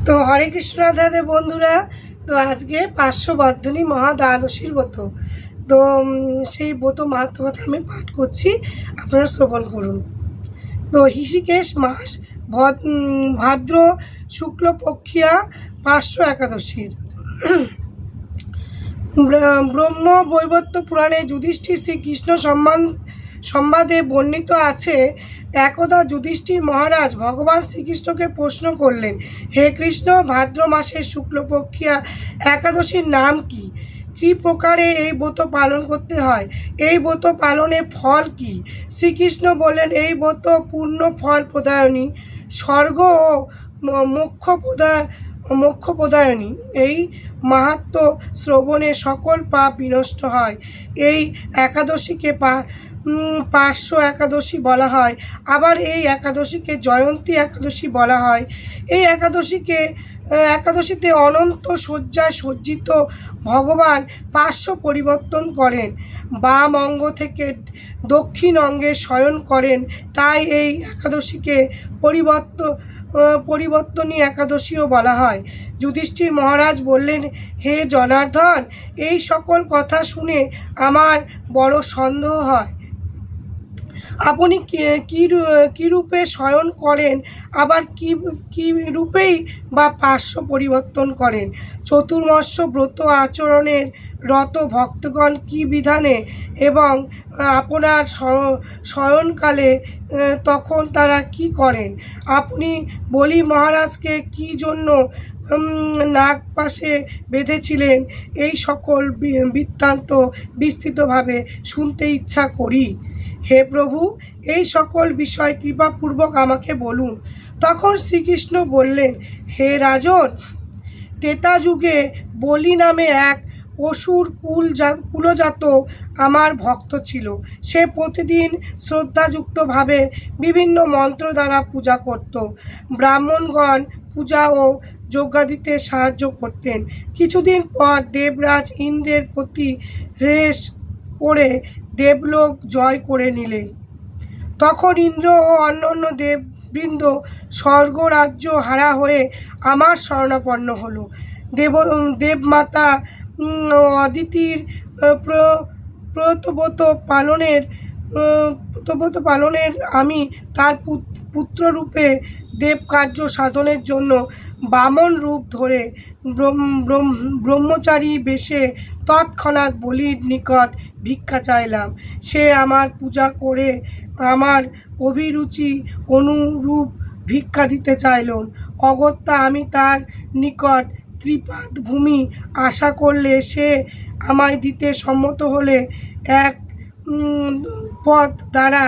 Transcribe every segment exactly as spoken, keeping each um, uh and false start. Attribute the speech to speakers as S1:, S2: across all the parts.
S1: তো হরে কৃষ্ণ রাধে বন্ধুরা, তো আজকে পাঁচশো বর্ধনী মহা দ্বাদশীর ব্রত। তো সেই ব্রত মাহাত্ম্য কথা আমি পাঠ করছি, আপনারা শ্রবণ করুন। তো হৃষিকেশ মাস ভাদ্র শুক্লপক্ষিয়া পাঁচশো একাদশীর ব্রহ্ম বৈবর্ত পুরাণে যুধিষ্ঠির শ্রীকৃষ্ণ সম্মান সংবাদে বর্ণিত আছে। একদা যুধিষ্ঠির মহারাজ ভগবান শ্রীকৃষ্ণকে প্রশ্ন করলেন, হে কৃষ্ণ, ভাদ্র মাসের শুক্লপক্ষিয়া একাদশীর নাম কি? কী প্রকারে এই ব্রত পালন করতে হয়? এই ব্রত পালনের ফল কি? শ্রীকৃষ্ণ বললেন, এই ব্রত পূর্ণ ফল প্রদায়নী, স্বর্গ ও মোক্ষ প্রদায় মোক্ষ প্রদায়নী। এই মাহাত্ম্য শ্রবণে সকল পাপ বিনষ্ট হয়। এই একাদশীকে পা পার্শ্ব একাদশী বলা হয়। আবার এই একাদশীকে জয়ন্তী একাদশী বলা হয়। এই একাদশীকে একাদশীতে অনন্ত শয্যায় সজ্জিত ভগবান পার্শ্ব পরিবর্তন করেন, বাম অঙ্গ থেকে দক্ষিণ অঙ্গে শয়ন করেন। তাই এই একাদশীকে পরিবর্তন পরিবর্তনী একাদশীও বলা হয়। যুধিষ্ঠির মহারাজ বললেন, হে জনার্দন, এই সকল কথা শুনে আমার বড় সন্দেহ হয়। আপনি কী রূপে শয়ন করেন, আবার কি কি রূপেই বা পার্শ্ব পরিবর্তন করেন? চতুর্মাস্য ব্রত আচরণের রত ভক্তগণ কি বিধানে এবং আপনার শয়নকালে তখন তারা কি করেন? আপনি বলি মহারাজকে কি জন্য নাগ পাশে বেঁধেছিলেন, এই সকল বৃত্তান্ত বিস্তৃতভাবে শুনতে ইচ্ছা করি। হে প্রভু, এই সকল বিষয় কৃপাপূর্বক আমাকে বলুন। তখন শ্রীকৃষ্ণ বললেন, হে রাজন, ত্রেতা যুগে বলি নামে এক অসুর কুল কুলজাত আমার ভক্ত ছিল। সে প্রতিদিন শ্রদ্ধাযুক্তভাবে বিভিন্ন মন্ত্র দ্বারা পূজা করত। ব্রাহ্মণগণ পূজা ও যজ্ঞাদিতে সাহায্য করতেন। কিছুদিন পর দেবরাজ ইন্দ্রের প্রতি রেশ করে দেবলোক জয় করে নিলেন। তখন ইন্দ্র ও অন্যান্য দেববৃন্দ স্বর্গরাজ্য হারা হয়ে আমার শরণাপন্ন হলো। দেব দেবমাতা অদিতির প্রতব্রত পালনের প্রতব্রত পালনের আমি তার পুত্ররূপে দেবকার্য সাধনের জন্য বামন রূপ ধরে ব্রহ্মচারী বেশে তৎক্ষণাৎ বলির নিকট ভিক্ষা চাইলাম। সে আমার পূজা করে আমার অভিরুচি অনুরূপ ভিক্ষা দিতে চাইল। অগত্যা আমি তার নিকট ত্রিপাদ ভূমি আশা করলে সে আমায় দিতে সম্মত হলে এক পথ দ্বারা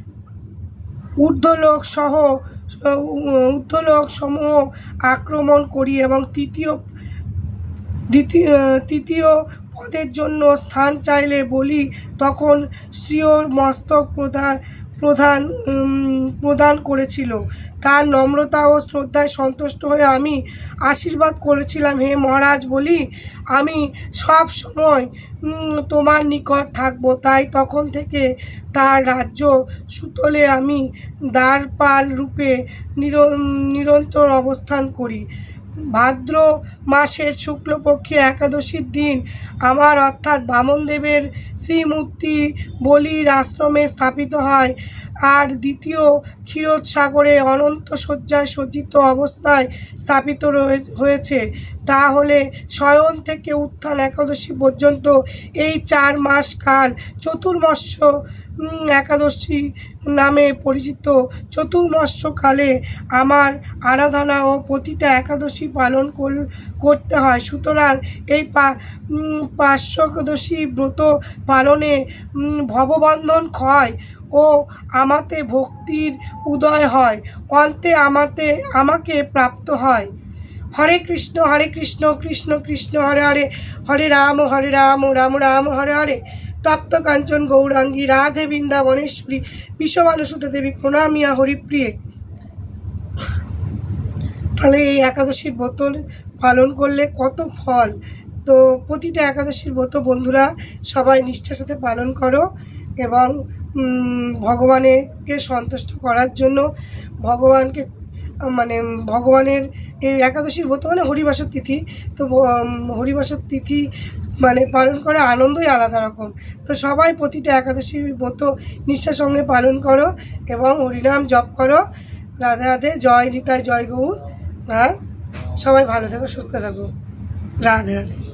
S1: ঊর্ধ্বলোক সহ ঊর্ধ্বলোক সমূহ আক্রমণ করি এবং তৃতীয় দ্বিতীয় তৃতীয় পদের জন্য স্থান চাইলে বলি তখন স্বীয় মস্তক প্রদান প্রদান প্রদান করেছিল। তার নম্রতা ও শ্রদ্ধায় সন্তুষ্ট হয়ে আমি আশীর্বাদ করেছিলাম, হে মহারাজ, বলি আমি সব সময় তোমার নিকট থাকবো। তাই তখন থেকে তার রাজ্য সুতলে আমি দ্বারপাল রূপে নিরন্তর অবস্থান করি। ভাদ্র মাসের শুক্লপক্ষে একাদশীর দিন আমার অর্থাৎ বামনদেবের শ্রীমূর্তি বলির আশ্রমে স্থাপিত হয়। আর দ্বিতীয় ক্ষীরোদসাগরে অনন্ত শয্যায় সজ্জিত অবস্থায় স্থাপিত হয়েছে। তাহলে শয়ন থেকে উত্থান একাদশী পর্যন্ত এই চার মাস কাল চতুর্মাস্য একাদশী নামে পরিচিত। চতুর্মাস্যকালে আমার আরাধনা ও প্রতিটা একাদশী পালন করতে হয়। সুতরাং এই পার্শ্ব একাদশী ব্রত পালনে ভববন্ধন ক্ষয় ও আমাতে ভক্তির উদয় হয়, অন্তে আমাতে আমাকে প্রাপ্ত হয়। হরে কৃষ্ণ হরে কৃষ্ণ কৃষ্ণ কৃষ্ণ হরে হরে, হরে রাম হরে রাম রাম রাম হরে হরে। তপ্ত কাঞ্চন গৌরাঙ্গী রাধে বৃন্দাবনেশ্বরী বিশ্বমানুসুত দেবী প্রণামিয়া হরিপ্রিয়ে। তাহলে এই একাদশীর ব্রত পালন করলে কত ফল। তো প্রতিটা একাদশীর ব্রত বন্ধুরা সবাই নিষ্ঠার সাথে পালন করো এবং ভগবানকে সন্তুষ্ট করার জন্য ভগবানকে মানে ভগবানের এই একাদশীর ব্রত মানে হরিবাসর তিথি, তো হরিবাসর তিথি মানে পালন করা আনন্দই আলাদা রকম। তো সবাই প্রতিটা একাদশীর ব্রত নিষ্ঠার সঙ্গে পালন করো এবং হরিনাম জপ করো। রাধে রাধে, জয় নিতাই, জয় গৌর। আর সবাই ভালো থাকো, সুস্থ থাকো। রাধে রাধে।